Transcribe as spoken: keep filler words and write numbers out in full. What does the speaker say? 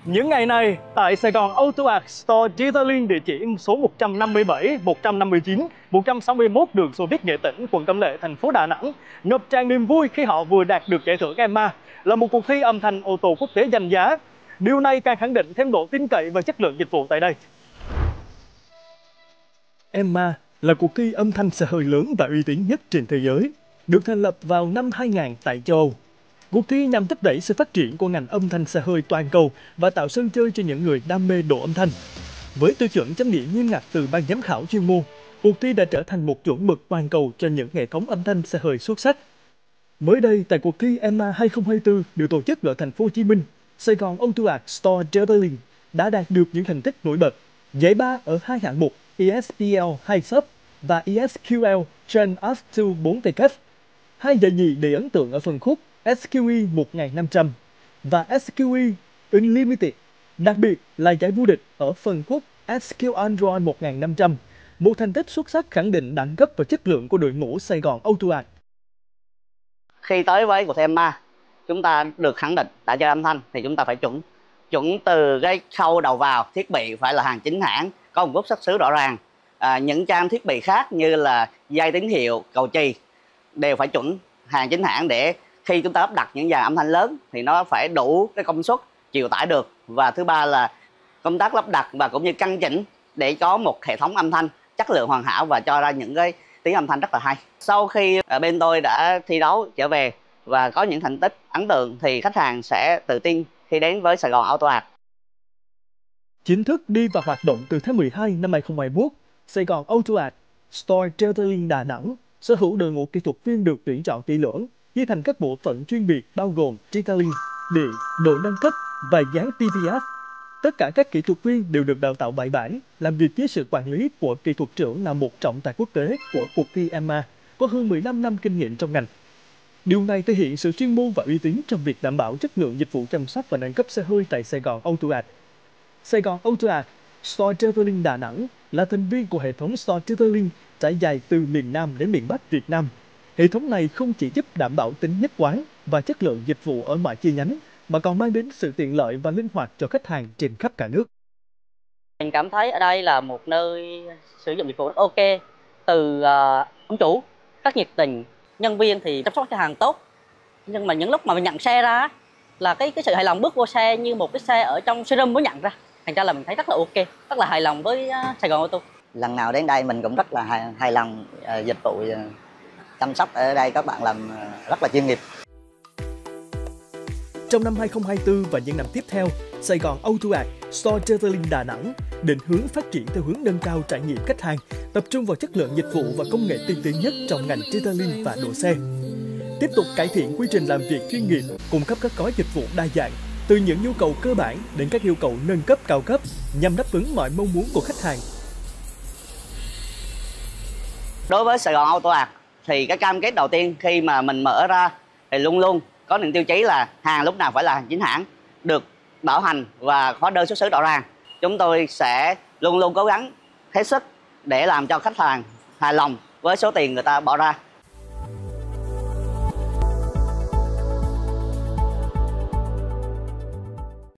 Những ngày này, tại Sài Gòn Auto Art Store Detailing địa chỉ số một trăm năm mươi bảy, một trăm năm mươi chín, một trăm sáu mươi mốt đường Xô Viết Nghệ Tĩnh, quận Cẩm Lệ, thành phố Đà Nẵng, ngập tràn niềm vui khi họ vừa đạt được giải thưởng Emma, là một cuộc thi âm thanh ô tô quốc tế danh giá. Điều này càng khẳng định thêm độ tin cậy và chất lượng dịch vụ tại đây. Emma là cuộc thi âm thanh xe hơi lớn và uy tín nhất trên thế giới, được thành lập vào năm hai nghìn tại châu Âu. Cuộc thi nhằm thúc đẩy sự phát triển của ngành âm thanh xe hơi toàn cầu và tạo sân chơi cho những người đam mê độ âm thanh. Với tiêu chuẩn chấm điểm nghiêm ngặt từ ban giám khảo chuyên môn, cuộc thi đã trở thành một chuẩn mực toàn cầu cho những hệ thống âm thanh xe hơi xuất sắc. Mới đây, tại cuộc thi Emma hai không hai tư được tổ chức ở thành phố Hồ Chí Minh, Sài Gòn Auto Art Store Detailing đã đạt được những thành tích nổi bật. Giải ba ở hai hạng mục E S P L hai Sub và E S Q L Gen S hai bốn T K. Hai giải nhì đầy ấn tượng ở phân khúc S Q E một nghìn năm trăm và S Q E Unlimited, đặc biệt là giải vô địch ở phân khúc S Q Android một nghìn năm trăm, một thành tích xuất sắc khẳng định đẳng cấp và chất lượng của đội ngũ Sài Gòn Auto Art. Khi tới với cuộc thi Emma, chúng ta được khẳng định đã chơi âm thanh thì chúng ta phải chuẩn chuẩn từ cái khâu đầu vào, thiết bị phải là hàng chính hãng, có nguồn gốc xuất xứ rõ ràng. À, những trang thiết bị khác như là dây tín hiệu, cầu chì đều phải chuẩn hàng chính hãng để khi chúng ta lắp đặt những dàn âm thanh lớn thì nó phải đủ cái công suất chịu tải được. Và thứ ba là công tác lắp đặt và cũng như căn chỉnh để có một hệ thống âm thanh chất lượng hoàn hảo và cho ra những cái tiếng âm thanh rất là hay. Sau khi bên tôi đã thi đấu trở về và có những thành tích ấn tượng thì khách hàng sẽ tự tin khi đến với Sài Gòn Auto Art. Chính thức đi vào hoạt động từ tháng mười hai năm hai không hai mốt, Sài Gòn Auto Art Store Detailing Đà Nẵng sở hữu đội ngũ kỹ thuật viên được tuyển chọn kỹ lưỡng, chia thành các bộ phận chuyên biệt bao gồm detailing, điện, độ nâng cấp và dán T V S. Tất cả các kỹ thuật viên đều được đào tạo bài bản, làm việc dưới sự quản lý của kỹ thuật trưởng là một trọng tài quốc tế của cuộc thi Emma, có hơn mười lăm năm kinh nghiệm trong ngành. Điều này thể hiện sự chuyên môn và uy tín trong việc đảm bảo chất lượng dịch vụ chăm sóc và nâng cấp xe hơi tại Sài Gòn Auto Art. Sài Gòn Auto Art Store Detailing Đà Nẵng là thành viên của hệ thống Store Detailing trải dài từ miền Nam đến miền Bắc Việt Nam. Hệ thống này không chỉ giúp đảm bảo tính nhất quán và chất lượng dịch vụ ở mọi chi nhánh, mà còn mang đến sự tiện lợi và linh hoạt cho khách hàng trên khắp cả nước. Mình cảm thấy ở đây là một nơi sử dụng dịch vụ ok, từ uh, ông chủ rất nhiệt tình, nhân viên thì chăm sóc khách hàng tốt. Nhưng mà những lúc mà mình nhận xe ra là cái cái sự hài lòng bước vô xe như một cái xe ở trong showroom mới nhận ra. Thành ra là mình thấy rất là ok, rất là hài lòng với uh, Sài Gòn Auto. Lần nào đến đây mình cũng rất là hài, hài lòng uh, dịch vụ uh, chăm sóc ở đây các bạn làm uh, rất là chuyên nghiệp. Trong năm hai không hai tư và những năm tiếp theo, Sài Gòn Auto Art Store Detailing Đà Nẵng định hướng phát triển theo hướng nâng cao trải nghiệm khách hàng, tập trung vào chất lượng dịch vụ và công nghệ tiên tiến nhất trong ngành detailing và độ xe. Tiếp tục cải thiện quy trình làm việc chuyên nghiệp, cung cấp các gói dịch vụ đa dạng, từ những nhu cầu cơ bản đến các yêu cầu nâng cấp cao cấp nhằm đáp ứng mọi mong muốn của khách hàng. Đối với Sài Gòn Auto Art thì cái cam kết đầu tiên khi mà mình mở ra thì luôn luôn có những tiêu chí là hàng lúc nào phải là hàng chính hãng, được bảo hành và hóa đơn xuất xứ rõ ràng. Chúng tôi sẽ luôn luôn cố gắng hết sức để làm cho khách hàng hài lòng với số tiền người ta bỏ ra.